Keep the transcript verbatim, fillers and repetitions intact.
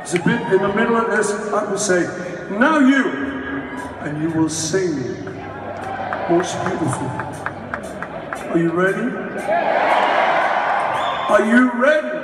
It's a bit in the middle of this, I will say, now you, and you will sing most beautiful. Are you ready? Are you ready?